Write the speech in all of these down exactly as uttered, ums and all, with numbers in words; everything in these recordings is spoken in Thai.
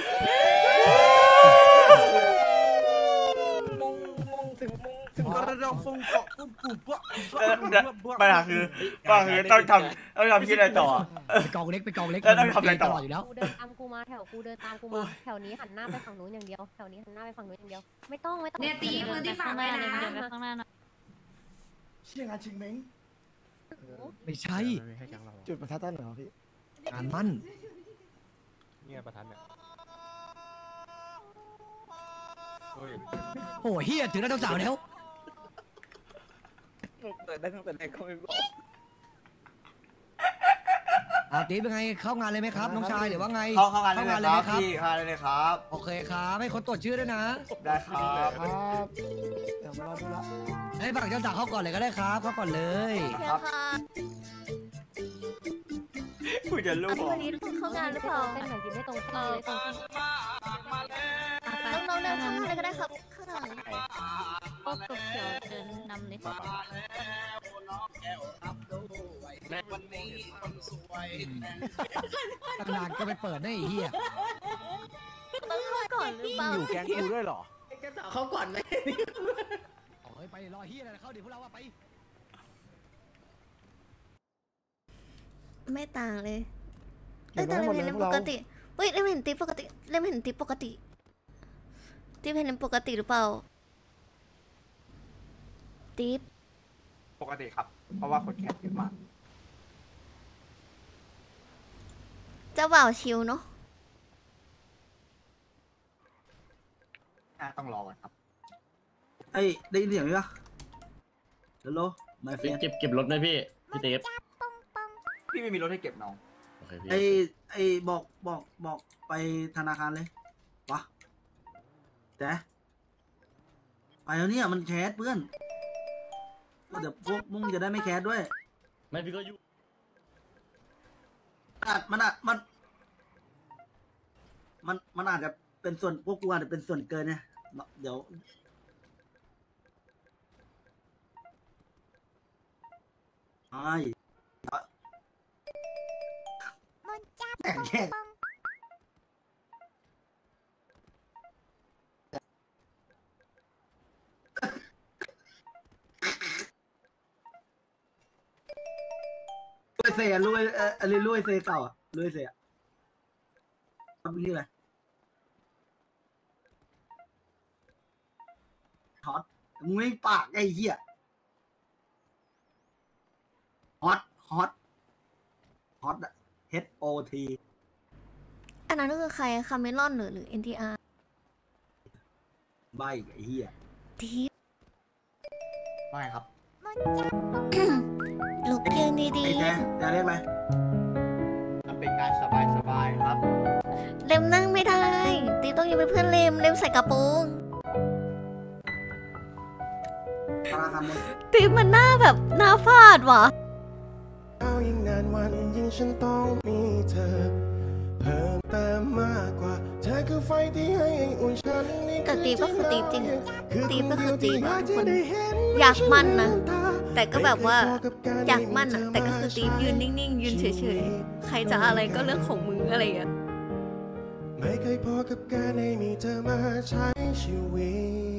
มงมงถึงมงถึงกระดองฟงเกาะกุบกุบวะปัญหาคือปัญหาคือต้องทำต้องทำที่อะไรต่อไปกองเล็กไปกองเล็กแล้วต้องทำอะไรต่อตลอดอยู่แล้วกูเดินตามกูมาแถวกูเดินตามกูมาแถวนี้หันหน้าไปฝั่งนู้นอย่างเดียวแถวนี้หันหน้าไปฝั่งนู้นอย่างเดียวไม่ต้องไม่ต้องเนี่ยตีมือที่ฝั่งไปนะเดินไปข้างหน้านะเชี่ยงานชิงเม้งไม่ใช่จุดประทัดตั้งเหรอพี่งานมั่นเนี่ยประธานเนี่ยโอ้เฮียถึงได้เจ้าสาวแล้วเปิดได้ตั้งแต่แรกก็ไม่บอกเอาตีเป็นไงเข้างานเลยไหมครับน้องชายหรือว่าไงเข้าเข้างานเลยเข้างานนะเลยคไหมรับครับพี่เข้างานเลยครับโอเคครับให้คนตรวจชื่อด้วยนะได้ครับครับเดี๋ยวมารอดูละให้ฝั่งเจ้าสาวเข้าก่อนเลยก็ได้ครับเข้าก่อนเลยครับคุยจะลูกวันนี้คุณเข้างานหรือเปล่าเส้นไหนยืนไม่ตรงที่เลยตรงที่น้องๆเดินข้างหน้าเลยก็ได้ครับข้างหลังพวกตัวเขียวเดินนำนิดตั้งนานก็ไปเปิดได้ไอ้เฮียต้องเข้าก่อนหรือเปล่าอยู่แก๊งกูด้วยเหรอเขาก่อนเลยโอ้ยไปรอเฮียอะไรเข้าดิพวกเราอะไปไม่ต่างเลยเก็เอ้บยไว้แต่ให้หมเล่ดมเลยพวกเราเห็นปกติเฮ้ยเล่มเห็นติ๊บปกติเล่มเห็นติ๊บปกติติ๊บเห็นปกติหรือเปล่าติ๊บปกติครับ เพราะว่าคนแคสเยอะมากเจ้าบ่าวชิวเนาะน่าต้องรอก่อนครับไอ้ได้ยินเสียงไหมปะฮัลโหลไม่เฟนเก็บเก็บรถไหมพี่ พี่เตฟพี่ไม่มีรถให้เก็บน้องโอเคพี่ไอ้ไอ้บอกบอกบอกไปธนาคารเลยวะแต่ไปแล้วเนี่ยมันแคสเพื่อนเดี๋ยวพวกมึงจะได้ไม่แคสด้วยไม่พี่ก็อยู่อาจมันอาจมัน มันมันอาจจะเป็นส่วนพวกกูอาจจะเป็นส่วนเกินเนี่ยเดี๋ยวไม่แข่งแข่งลุยเซ่ลุยเอออะไรลุยเซ่เก่าอะลุยเซ่อะทำนี่อะไรฮอตมึงไม่ปากไอ้เหี้ยฮอตฮอตฮอตอะ H O T อันนั้นก็คือใครคาเมลอนหรือหรือ เอ็น ที อาร์ใบไอ้เหี้ยทีฟว่าไงครับลุกยืนดีไอ้แจ๊จะเรียกอะไรมันเป็นการสบายสบายครับๆเลมนั่งไม่ได้ตีฟต้องยืนเป็นเพื่อนเลมเลมใส่กระโปรงพาราคำมนตีฟมันหน้าแบบหน้าฟาดว่ะเอายิ่งนานวันยิ่งฉันต้องมีเธอ เพิ่มเติมมากกว่าเธอคือไฟที่ให้อุ่นฉันนี่แต่ตีฟก็คือตีฟจริงอะตีฟก็คือตีฟอะคนอยากมั่นนะ แต่ก็แบบว่าอยากมั่นอะแต่ก็คือตีฟยืนนิ่งๆยืนเฉยๆใครจะอะไรก็เรื่องของมึงอะไรอย่างเงี้ยไม่เคยพอกับการให้มีเธอมาใช้ชีวิ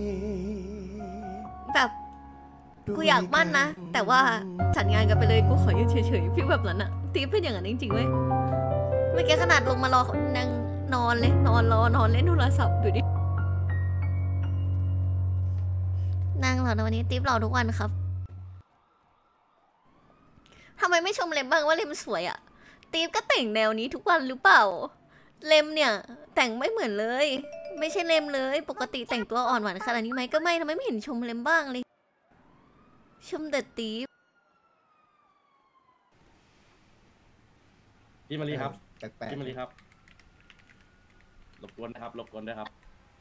ตแบบกูอยากมั่นนะแต่ว่าจัดงานกันไปเลยกูขอยืนเฉยๆพี่แบบนั้นอะตีฟเป็นอย่างนั้นจริงๆเว้ยเมื่อกี้ขนาดลงมารอนั่งนอนเลยนอนรอนอนเล่นโทรศัพท์ดูดินั่งรอนะวันนี้ตีฟรอทุกวันครับทำไมไม่ชมเลมบ้างว่าเลมสวยอะตีฟก็แต่งแนวนี้ทุกวันหรือเปล่าเลมเนี่ยแต่งไม่เหมือนเลย ไม่ใช่เลมเลยปกติแต่งตัวอ่อนหวานขนาดนี้ไหมก็ไม่ทำไมไม่เห็นชมเลมบ้างเลยชมแต่ตีฟพี่มารีครับแปลกพี่มารีครับรบกวนนะครับรบกวนด้วยครับ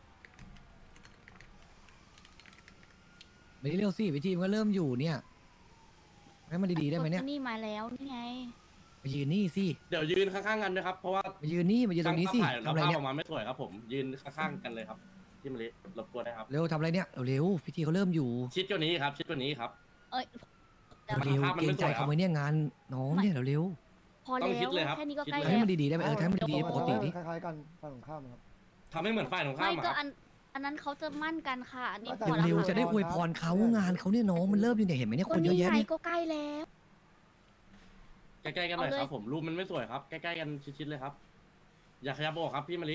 ไม่ได้เร็วสิวิธีมันก็เริ่มอยู่เนี่ยให้มันดีๆได้ไหมเนี่ยนี่มาแล้วนี่ไงมายืนนี่สิเดี๋ยวยืนข้างๆกันด้วยครับเพราะว่ามายืนนี่มายืนตรงนี้สิถ่ายทำอะไรภาพเนี่อย อกมาไม่สวยครับผมยืนข้างๆกันเลยครับพี่มารีรบกวนนะครับเร็วทำอะไรเนี่ยเร็วๆพิธีเขาเริ่มอยู่ชิดกว่านี้ครับชิดกว่านี้ครับเอ้ยเร็วภาพมันเกรไม่งสใจวยครับเขาไหมเนี่ยงานน้องเนี่ยเร็วพอต้แล้องคิดเลยว ครับแค่นี้ก็คิดใกล้เลยๆให้แล้วมันดีๆได้ไหมเออให้มันดีๆปกติดิคล้ายๆกันฝั่งตรงข้ามครับทำให้เหมือนฝ่ายตรงข้าไม่มอะก็ครับอันอันนั้นเขาจะมั่นกันค่ะอันนี้แต่พอแล้วเร็วๆค่ะจะได้อวยพรเขางานเขาเนี่ยน้องมันเริ่มอยู่เนี่ยเห็นไหมเนี่ยคคน นเยนี้อะแยะไงเนี่ยก็ใกล้แล้วใกล้ๆกันหน่อยเอาเลยครับผมรูปมันไม่สวยครับใกล้ๆกันชิดๆเลยครับ อย่าขยับออกครับพี่มารี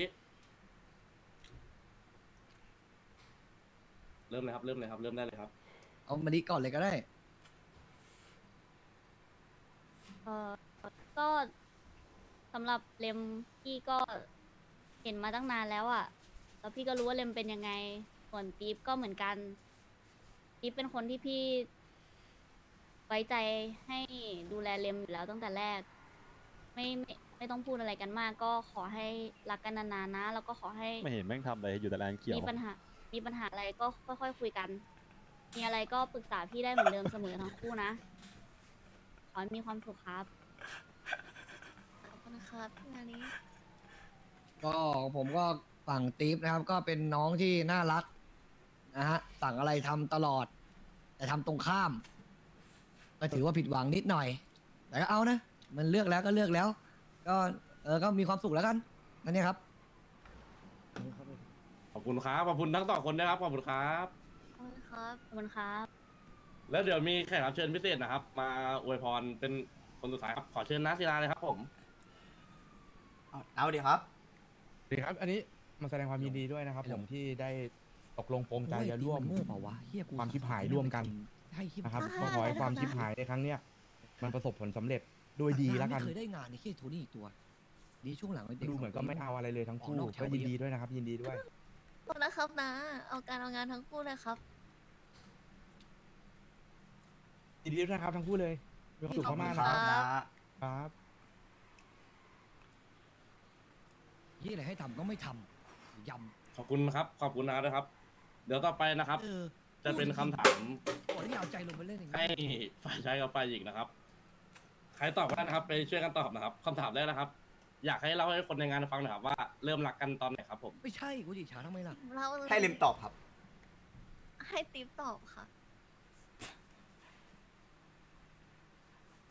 เริ่มเลยครับเริ่มเลยครับเริ่มได้เลยครับเอามาดีก่อนเลยก็ได้เออก็สำหรับเลมพี่ก็เห็นมาตั้งนานแล้วอะแล้วพี่ก็รู้ว่าเลมเป็นยังไงส่วนปี๊บก็เหมือนกันปี๊บเป็นคนที่พี่ไว้ใจให้ดูแลเลมอยู่แล้วตั้งแต่แรก ไม่ไม่ไม่ต้องพูดอะไรกันมาก ก็ขอให้รักกันนานๆนะ แล้วก็ขอให้ไม่เห็นแม่งทำอะไรอยู่แต่แรงเขียวมีปัญหา มีปัญหาอะไรก็ค่อยๆคุยกัน มีอะไรก็ปรึกษาพี่ได้เหมือนเดิมเสมอทั้งคู่นะ ขอให้มีความสุขครับขอบคุณครับงานนี้ก็ผมก็ฝั่งตีฟนะครับ ก็เป็นน้องที่น่ารักนะฮะสั่งอะไรทำตลอด แต่ทำตรงข้าม ก็ถือว่าผิดหวังนิดหน่อย แต่ก็เอานะ มันเลือกแล้วก็เลือกแล้ว ก็เออก็มีความสุขแล้วกันนั่นเนี่ยครับขอบคุณครับขอบคุณทั้งสองคนนะครับขอบคุณครับขอบคุณครับขอบคุณครับแล้วเดี๋ยวมีแขกรับเชิญพิเศษนะครับ มาอวยพรเป็นคนสุดท้ายครับขอเชิญน้าศิลาเลยครับผมเอาดีครับดีครับ อันนี้มาแสดงความยินดีด้วยนะครับ ผมที่ได้ตกลงปรงใจจะร่วมโง่เปล่าวะเฮียกูความชิบหายร่วมกันใช่ชิบนะครับหายก็ขอให้ความชิบหายในครั้งเนี้ยมันประสบผลสำเร็จโดยดีแล้วกันไม่เคยได้งานในเฮียโทนี่อีกตัวนี่ช่วงหลังดูเหมือนก็ไม่เอาอะไรเลยทั้งคู่ออกนอกแถวก็ยินดีด้วยนะครับ ยินดีด้วยขอบคุณนะครับนะ เอาการเอางานทั้งคู่เลยครับยินดีด้วยนะครับทั้งคู่เลยมีความสุขมากๆขนะอบคคุรับณครับครับยี่อะไรให้ทำก็ไม่ทำยำขอบคุณครับขอบคุณนาด้วยครับ เดี๋ยวต่อไปนะครับเออจะเป็นคำถามโอ้ยนี่เอาใจลงไปเล่นอย่างให้นี้ฝ่ายชายกับฝ่ายหญิงนะครับ ใครตอบก็ได้นะครับ ไปช่วยกันตอบนะครับคำถามแรกนะครับ อยากให้เล่าให้คนในงานฟังหน่อยครับว่าเริ่มรักกันตอนไหนครับผมไม่ใช่กูจิฉาทำไมล่ะเราเลยให้เลมตอบครับให้ติ๊บตอบค่ะ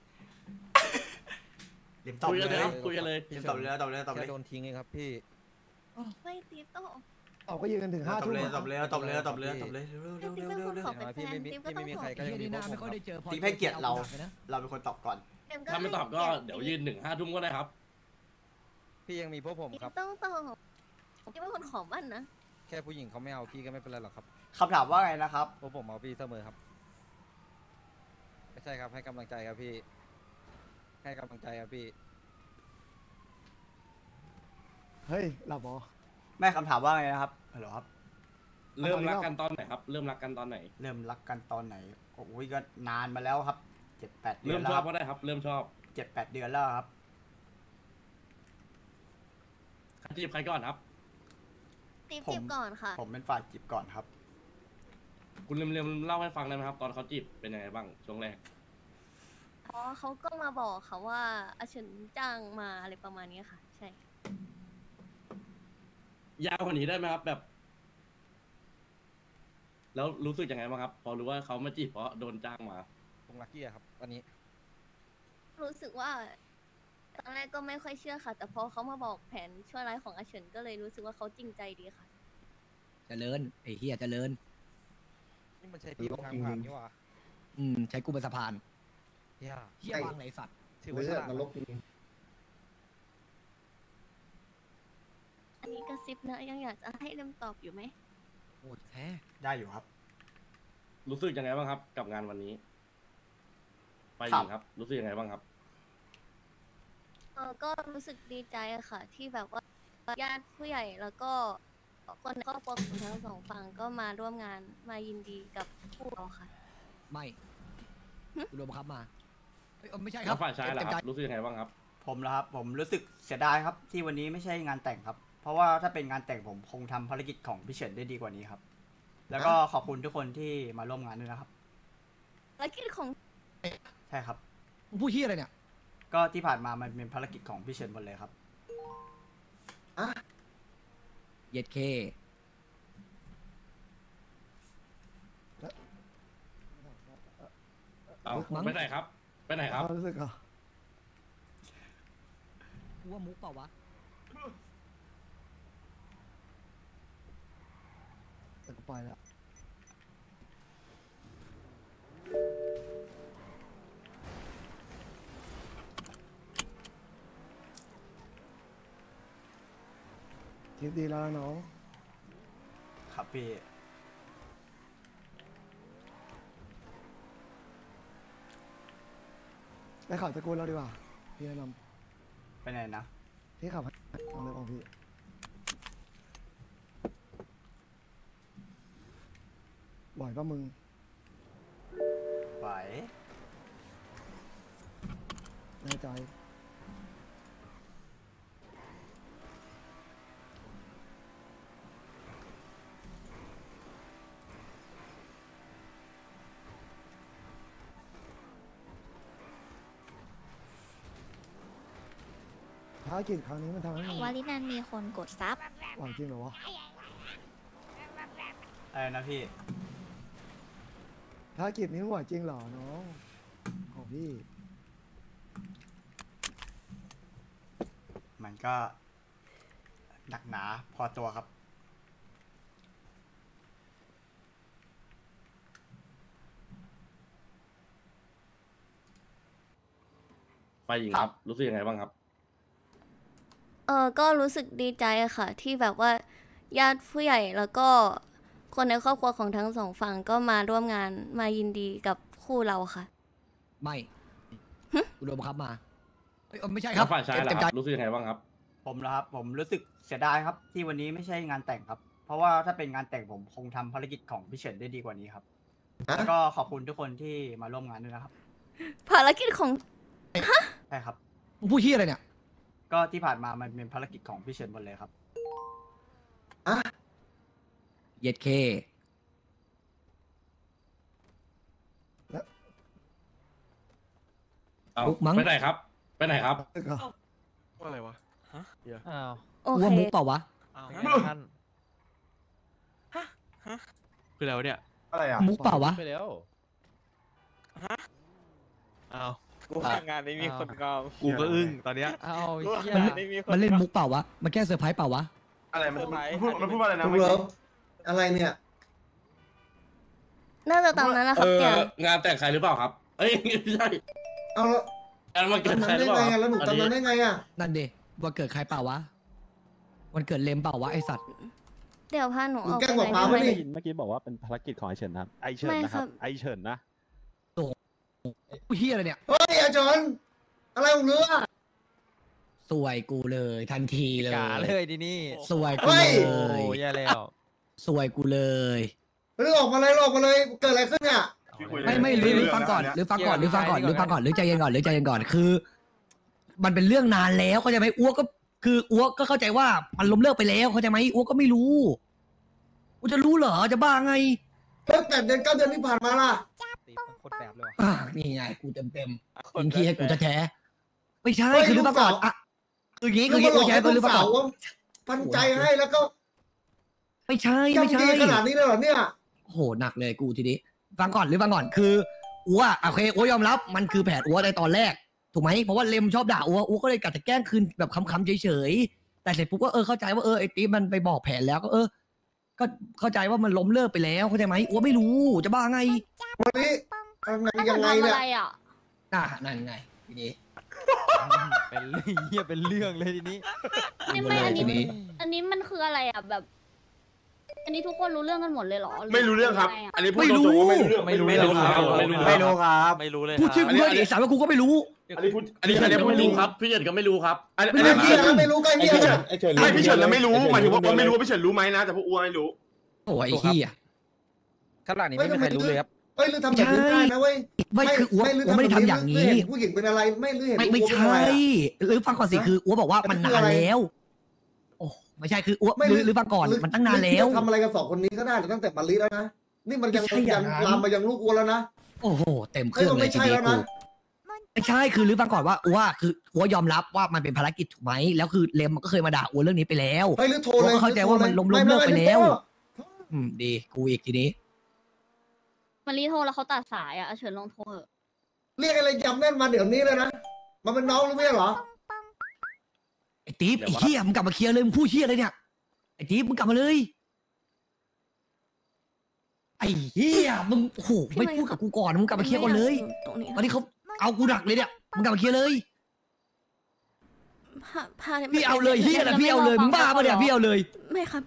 เดี๋ยวตอบคุยเลกันเลยยครับคุยกันเลยเดี๋ยวตอบเลยตอบเลยตอบเลยแค่โดนทิ้งเองครับพี่ไม่ตีฟต้องตอบก็ยืนกันถึงตห้าอบทุ่มเลยอะตอบเลยตอบเลยตอบเลยตอบเลยเร็วตีเร็วฟเร็วเป็นเร็วคนเร็วขอเป็นแฟนตีฟก็พี่ต้องไม่มีตอบใครก็ไอ้ยังเหี้ยมีนี่พวนาก ไม่ผมค่อยคได้รับเจอพอตีให้เกียรติเราหนักนะเราเป็นคนตอบก่อนเอ็มก็ถ้าไม่ตอบก็เดี๋ยวยืนหนึ่งห้าทุ่มก็ได้ครับพี่ยังมีพวกผมตีครัฟบต้องตอบตีฟเป็นคนขอมั่นนะแค่ผู้หญิงเขาไม่เอาพี่ก็ไม่เป็นไรหรอกครับคำถามว่าไงนะครับพวกผมเอาพี่เสมอครับไม่ใช่ครับให้กำลังใจครับพี่ ให้กำลังใจครับพี่เฮ้ยหลับเหรอแม่คำถามว่าไงนะครับฮัลโหลครับเริ่มรักกันตอนไหนครับ เริ่มรักกันตอนไหนเริ่มรักกันตอนไหนโอ้ยก็นานมาแล้วครับเจ็ดแปดเดืเริ่อนมแล้วชคอบรับก็ได้ครับ เริ่มชอบเจ็ดแปดเดือนแล้วครับใครจีบใครก่อนครับตีฟผมจีบก่อนค่ะผมเป็นฝ่ายจีบก่อนครับคุณเริ่มเริ่มเล่าให้ฟังได้ไหมครับ ตอนเขาจีบเป็นยังไงบ้างช่วงแรกเพราะเขาก็มาบอกค่ะว่าอาเฉินจ้างมาอะไรประมาณนี้ค่ะ ใช่ยาวกว่านี้ได้ไหมครับแบบ แล้วรู้สึกยังไงบ้างครับ พอรู้ว่าเขามาจีบเพราะโดนจ้างมาตรงลักกี้อะครับวันนี้รู้สึกว่าตอนแรกก็ไม่ค่อยเชื่อค่ะ แต่พอเขามาบอกแผนชั่วร้ายของอาเฉินก็เลยรู้สึกว่าเขาจริงใจดีค่ะเจริญไอ้เหี้ยเจริญนี่มันใช่ที่ทางผ่านนี่หว่าอืมใช้กูเป็นสะพานเฮียเหี้ยวางไหนสัตว์ถือว่าฉลาดอันนี้กระซิบนะยังอยากจะให้เริ่มตอบอยู่ไหมโอ้แท้ได้อยู่ครับรู้สึกยังไงบ้างครับ กับงานวันนี้ไปหญิงครับ รู้สึกยังไงบ้างครับเออก็รู้สึกดีใจอะค่ะ ที่แบบว่าญาติผู้ใหญ่แล้วก็คนในครอบครัวของทั้งสองฝั่งก็มาร่วมงานมายินดีกับคู่เราค่ะไม่หึกูโดนบังคับมาเอ้ยเอ้าไม่ใช่คแล้รับวฝ่ายชายล่ะเต็มคใจรับ รู้สึกยังไงบ้างครับผมนะครับ ผมรู้สึกเสียดายครับ ที่วันนี้ไม่ใช่งานแต่งครับ เพราะว่าถ้าเป็นงานแต่งผมคงทำภารกิจของพี่เฉินได้ดีกว่านี้ครับ แล้วก็ขอบคุณทุกคนที่มาร่วมงานด้วยนะครับภารกิจของใช่ครับมึงพูดเหี้ยอะไรเนี่ยก็ที่ผ่านมามันเป็นภารกิจของพี่เฉินหมดเลยครับเย็ดเคเอามั้งไปไหนครับ ไปไหนครับรู้สึกเหรอกูว่ามุกเปล่าวะแต่ก็ปล่อยแล้ว คิดดีแล้วน้องครับพี่ไปขับตระกูลเราดีกว่า พี่แนะนไปไหนนะำพี่ขับให้เอาเลยของพี่ บ่อยป่ะมึงไหวแน่ใจ ภารกิจครั้งนี้มันทำให้มึงวาลินันมีคนกดซับหวังจริงเหรอวะอะไรนะพี่ภารกิจนี้มึงหวังจริงเหรอน้องของพี่มันก็หนักหนาพอตัวครับไปหญิงครับ รู้สึกยังไงบ้างครับเออก็รู้สึกดีใจอะค่ะ ที่แบบว่าญาติผู้ใหญ่แล้วก็คนในครอบครัวของทั้งสองฝั่งก็มาร่วมงานมายินดีกับคู่เราค่ะไม่หึกูโดนบังคับมาเอ้ยเอ้าไม่ใช่คแล้รับวฝ่ายชายล่ะเต็มคใจรับ รู้สึกยังไงบ้างครับผมนะครับ ผมรู้สึกเสียดายครับ ที่วันนี้ไม่ใช่งานแต่งครับ เพราะว่าถ้าเป็นงานแต่งผมคงทำภารกิจของพี่เฉินได้ดีกว่านี้ครับ แล้วก็ขอบคุณทุกคนที่มาร่วมงานด้วยนะครับภารกิจของใช่ครับมึงพูดเหี้ยอะไรเนี่ยก็ที่ผ่านมามันเป็นภารกิจของพี่เฉินหมดเลยครับเย็ดเคเอามุกมั้งไปไหนครับ ไปไหนครับรู้สึกเหรอว่าอะไรวะอ้าวโอกูเคว่ามุกเปล่าวะอ้าวท่านคืออะไรวะเนี่ยอะไรอ่ะมุกเปล่าวะไปแล้วอ้าวกูว่างานนี้มีคนกองกูก็อึ้งตอนเนี้ยเอาเหี้ยมันไม่มีคนมันเล่นมุกเปล่าวะมันแก้เซอร์ไพรส์เปล่าวะอะไรมันมันพูดมันพูดว่าอะไรนะคุณเมื่อเลิกี้ฟอะไรเนี่ยน่าจะตามนั้นนะคเอรับอเดี๋ยวงานแต่งใครหรือเปล่าครับ เอ้ยไม่ใช่เอาแล้วงานมันเกิดทำใครนั้นหรืได้อเปล่าไงครับอะแล้วหนูอันทำนั้นนี้ได้ไงอะนั่นดิวันเกิดใครเปล่าวะวันเกิดเลมเปล่าวะไอสัตว์เดี๋ยวพาหนูหนูออกแกล้งไปบอกไหนป้าได้ปะไหมนี่เมื่อกี้บอกว่าเป็นภารกิจของไอเฉินนะครับ ไอเฉินไม่นะคครัรับ บ ไอเฉินนะกูเฮียอะไรเนี่ยเฮ้ยอาจารย์อะไรของเนื้อสวยกูเลยทันทีเลยกาเลยดินี่สวยกูเฮ้ยเลโอ้ยยแย่แล้วสวยกูเลยเรื่องออกมาเลยออกมาเลยเกิดอะไรขึ้นเนี่ยที่คุยไม่ไม่หรือหรือฟังก่อนหรือฟังก่อนหรือฟังก่อนหรือฟังก่อนหรือใจเย็นก่อนหรือใจเย็นก่อนคือ มันเป็นเรื่องนานแล้วเข้าใจไหมอ้วกก็คืออ้วกก็เข้าใจว่ามันล้มเลิกไปแล้วเข้าใจไหมอ้วกก็ไม่รู้กูจะรู้เหรอจะบ้าไงเพิ่งแต่เดือนเก้าเดือนที่ผ่านมาล่ะตีเป็นคนแบบเลยว่ะอ่านี่ไงกูเต็มเต็มๆยิงขี้ให้กูจะแท้ๆไม่ใช่คือหรือฟังก่อนอ่ะคืออย่างงี้คืออย่างงี้ลูโอ้กยสาวคือหรือฟังก่อนว่าพันใจให้แล้วก็ไม่ใช่ไม่จำใช่ดีขนาดนี้เลยเหรอเนี่ยโอ้โหหนักเลยกูทีนี้ฟังก่อนหรือฟังก่อนคืออัวโอเคอัวยอมรับมันคือแผนอัวในตอนแรกถูกไหมเพราะว่าเลมชอบด่าอัวอัวก็เลยกัดจะแกล้งคืนแบบคำๆเฉยๆแต่เสร็จปุ๊บก็เออเข้าใจว่าเออไอ้ติ๊บมันไปบอกแผนแล้วก็เออ ก็เข้าใจว่ามันล้มเลิกไปแล้วเข้าใจไหมอัวไม่รู้จะบ้าไงวันนี้ยังไงถ้ายัจะงไงทำเนี่อะยไรอ่ะอ่ะนั่นไงทีนี้เป็นเรื่องเหี้ยเป็นเรื่องเลยทีนี้ไม่ไม่อันทีนี้นี้อันนี้มันคืออะไรอ่ะแบบ อันนี้ทุกคนรู้เรื่องกันหมดเลยเหรอหไม่รู้เรื่องครับยัไะอันนี้พูดตรงๆว่าไม่รู้เรื่องไม่รู้เรื่องครับไม่รู้ไม่รู้ครับไม่รู้เลยพูดชื่อคกูรับด้วยดิไอ้สารว่ากูก็ไม่รู้อันนี้พูดอันนี้อันนี้ก็ไม่รู้ครับ พี่เฉินก็ไม่รู้ครับอันไม่นี้รู้เกี่ยวไม่รู้ก็ไอ้เกี่ยพี่วเฉินไม่พี่เฉินน่ะไม่รู้หมายถึงว่าไม่รู้ว่าพี่เฉินรู้ไหมนะแต่พวกอ้วนไม่รู้โอ้ยไอ้เหี้ยข้างหลังนี้ไม่มีใครรู้เลยครับเอ้ยลือทำแบบนี้ได้นะเว้ยไม่คืออัวลือัวไม่ได้ทำอย่างลืนี้เห็ผู้หญิงเป็นอะไรไม่ลือเห็นไม่ไม่อัวเป็นใช่อะไรอะหรือฟังก่อนสิคืออัวบอกว่ามันนานแล้ว โอ้ไม่ใช่คืออัวหรือหรือฟังก่อนมันตั้งนานแล้วทำอะไรกับสองคนนี้ก็ได้แต่ตั้งแต่มาลีแล้วนะนี่มันยังไม่ใช่อยัย่าง งนั้นลามมายังลูกอัวแล้วนะโอ้โหเต็มเครื่องเอ้ยมันเลไม่ยทีใช่นี้แล้วกูนะไม่ใช่คือหรือฟังก่อนว่าอัวคืออัวยอมรับว่ามันเป็นภารกิจถูกไหมแล้วคือเลมมันก็เคยมาด่าอัวเรื่องนี้ไปแล้วเฮ้ยหรือโทรเลยผมก็เข้าใจว่ามันล้มล้มเลิกไปแล้ว อืมดีกูอีกทีนี้มันรีโทรแล้วเขาตัดสายอ่ะเฉินลองโทรเถอะเรียกอะไรยำแน่นมาเดี๋ยวนี้เลยนะมันเป็นน้องหรือไม่เหรอไอ้ติ๊บไอ้เหี้ยมึงกลับมาเคลียร์เลยมึงพูดเหี้ยอะไรเนี่ยไอ้ติ๊บมึงกลับมาเลยไอ้เหี้ยมึงโอ้โหไม่พูดกับกูก่อนมึงกลับมาเคลียร์ก่อนเลยตรงนี้ตอนนี้เขาเอากูหนักเลยเนี่ยมึงกลับมาเคลียร์เลยพาพาพี่เอาเลยเหี้ยนะพี่เอาเลยมึงบ้าปะเนี่ยพี่เอาเลยไม่ครับ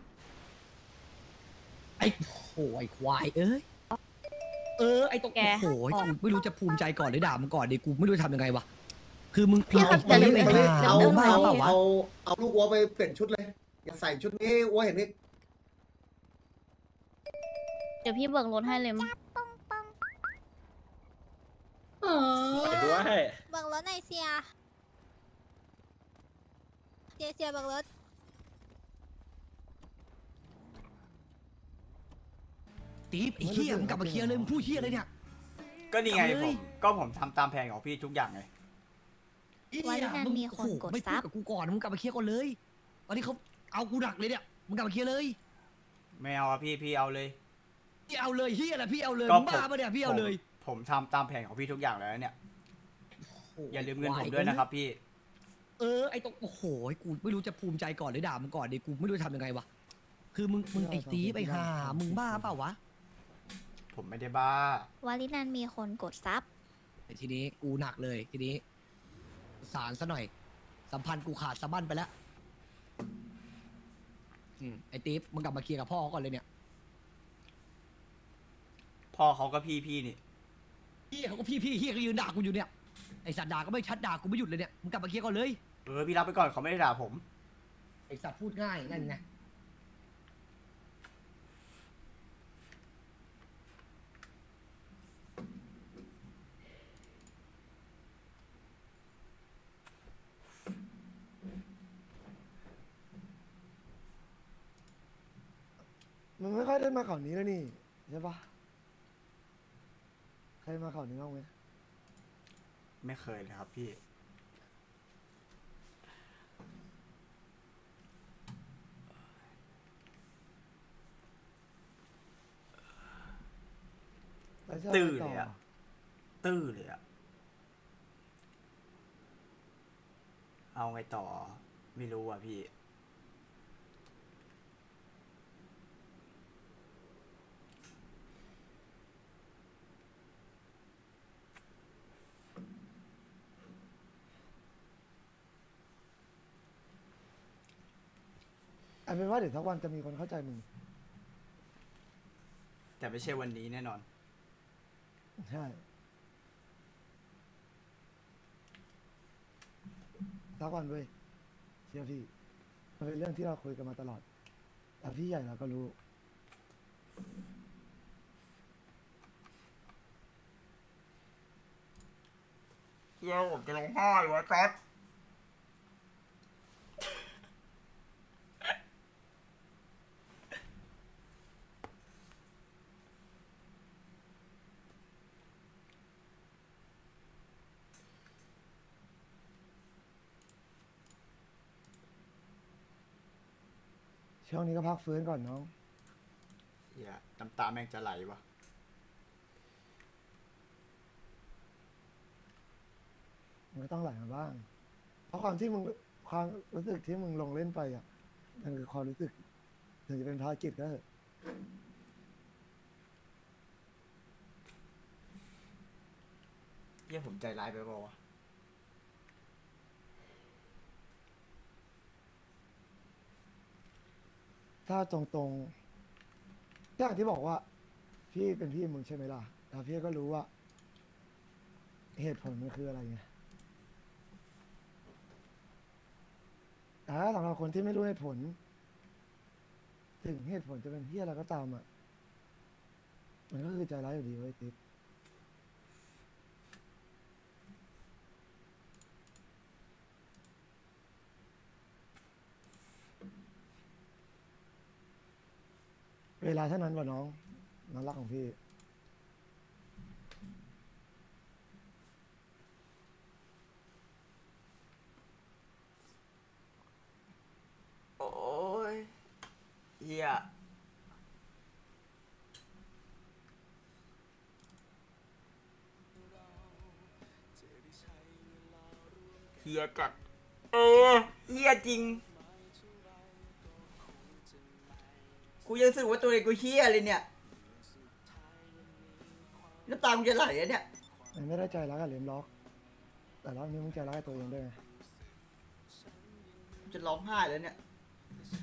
ไอ้โหไอ้ควายเอ้ยเออไอ้ตรงโอ้โหกูไม่รู้จะภูมิใจก่อนหรือด่ามึงก่อนดิกูไม่รู้จะทำยังไงวะคือมึงพี่ครับมึงอย่าลืมไอ้มาลีห่าเอามึงบ้าเอาเปล่าวะเอาเอาลูกอัวไปเปลี่ยนชุดเลยอย่าใส่ชุดนี้อัวเห็นนี่เดี๋ยวพี่เบิกรถให้เลยมั้ยไปด้วยเบิกรถหน่อยเสียเสียเสียเบิกรถติ๊บไอ้เหี้ยมึงกลับมาเคลียร์เลยมึงพูดเหี้ยอะไรเนี่ยก็นี่ไงเอาเลผยมก็ผมทำตามแผนของพี่ทุกอย่างไงวันนั้นมีคนกดไม่ซัพูดบกับกูก่อนมึงกลับมาเคลียร์ก่อนเลยตอนนี้เขาเอากูหนักเลยเนี่ยมึงกลับมาเคลียร์เลยไม่เอาอะพี่พี่เอาเลยพี่เอาเลยเฮียนะพี่เอาเลยก็มึงบ้าปะเนี่ยพี่เอาเลยผมผมทำตามแผนของพี่ทุกอย่างแล้วเนี่ย อย่าลืมเงินผมด้วยนะครับพี่เออไอ้ตรงโอ้โหกูไม่รู้จะภูมิใจก่อนหรือด่ามึงก่อนดิกูไม่รู้จะทำยังไงวะคือมึงมึงไอ้ตีไปหามึงบ้าเปล่าวะผมไม่ได้บ้าวาลินันมีคนกดซับไอ้ทีนี้กูหนักเลยทีนี้สารซะหน่อย สัมพันธ์กูขาดสะบั้นไปแล้วอืมไอ้ตีมึงกลับมาเคลียร์กับพ่อเขาก่อนเลยเนี่ยพ่อเขาก็พี่พี่นี่เฮียเขาก็พี่พี่เฮียก็ยืนด่ากูอยู่เนี่ยไอ้สัตว์ด่าก็ไม่ชัดด่ากูไม่หยุดเลยเนี่ยมึงกลับมาเคลียร์ก่อนเลยเออพี่รับไปก่อนเขาไม่ได้ด่าผมไอ้สัตว์พูดง่ายนั่นไงมันไม่ค่อยได้มาเขานี้แล้วนี่ใช่ปะใครมาเขานี้บ้างไหมไม่เคยเลยครับพี่ ตื้อเลยอะตื้อเลยอะเอาไงต่อไม่รู้อ่ะพี่เอาเป็นว่าเดี๋ยวสักวันจะมีคนเข้าใจมึงแต่ไม่ใช่วันนี้แน่นอนใช่สักวันเว้ยเชื่อพี่มันเป็นเรื่องที่เราคุยกันมาตลอดแต่พี่ใหญ่เราก็รู้เที่ยวผมจะร้องไห้วะแป๊บช่วงนี้ก็พักฟื้นก่อนน้องเฮียน้ำตาแม่งจะไหลวะมันก็ต้องไหลมาบ้าง เพราะความที่มึงความรู้สึกที่มึงลงเล่นไปอ่ะมันคือความรู้สึกถึงจะเป็นภารกิจก็เถอะเฮียผมใจร้ายไปเปล่าวะถ้าตรงๆอย่างที่บอกว่า พี่เป็นพี่มึงใช่ไหมล่ะแล้วพี่ก็รู้ว่า เหตุผลมันคืออะไรไงแต่ถ้าสำหรับคนที่ไม่รู้เหตุผล ถึงเหตุผลจะเป็นเฮียอะไรก็ตามอ่ะมันก็คือใจร้ายอยู่ดีเว้ยติ๊บเวลาเท่านั้นวะน้องน้องรักของพี่โอ้ยเฮียเฮียจัดเออเฮียจริงกูยังรู้สึกว่าตัวเองกูเฮียเลยเนี่ยน้ำตามึงจะไหลอะเนี่ยมันไม่ได้ใจรักกับเหลี่ยมล็อก แต่รอบนี้มึงใจรักกับตัวเองด้วยไงจะร้องไห้แล้วเนี่ย